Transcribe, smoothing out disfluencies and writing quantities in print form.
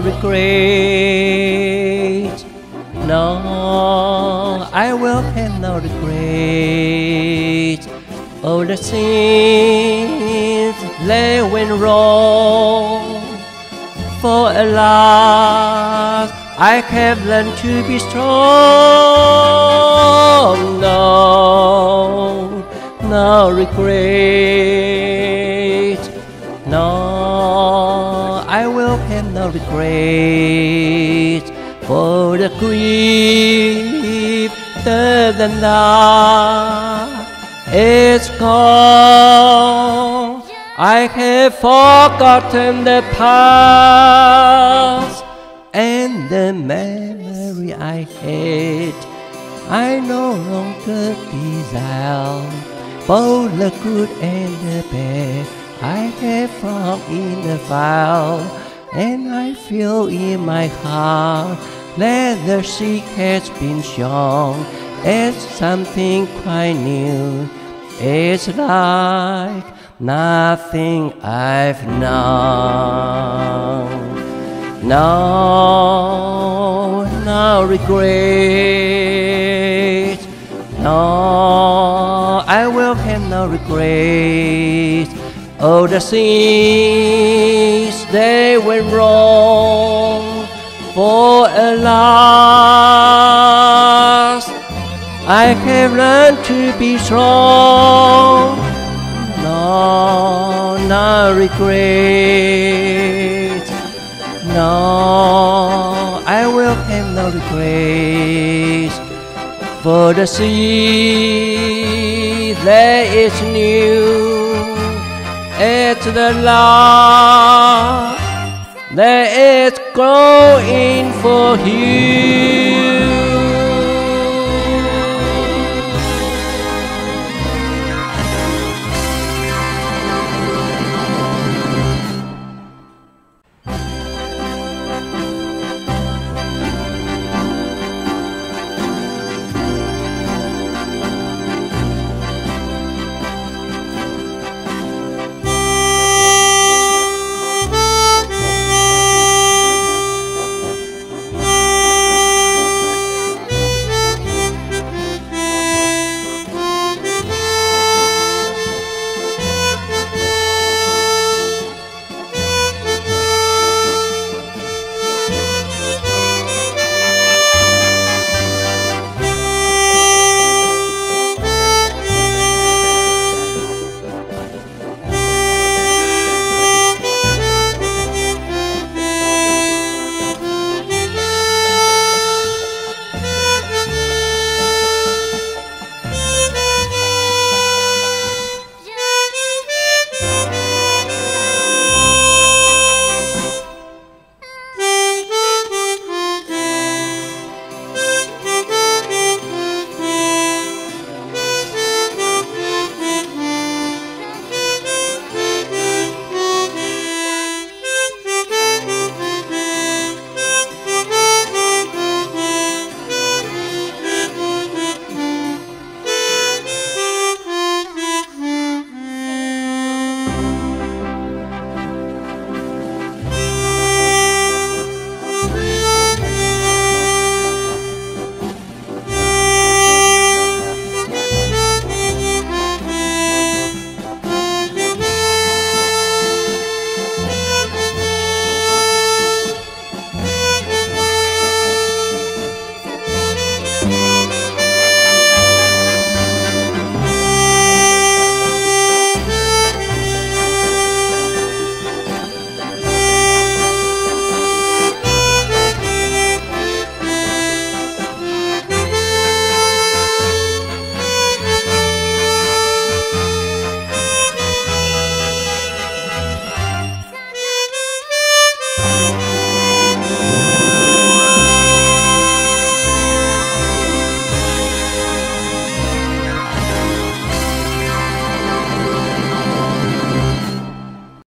regret. No, I will have no regret. All the things that went wrong. For alas, I have learned to be strong. No, no regret. No, I will have no regret. For the grief that is gone. I have forgotten the past and the memory I had. I no longer desire both the good and the bad. I have found in the fire, and I feel in my heart that the seed has been shown as something quite new. It's like nothing I've known. No, no regret. No, I will have no regret. All the things they went wrong. For alas, I have learned to be strong. No, no regret. No, I will have no regrets. For the seed that is new, it's the love that is growing for you.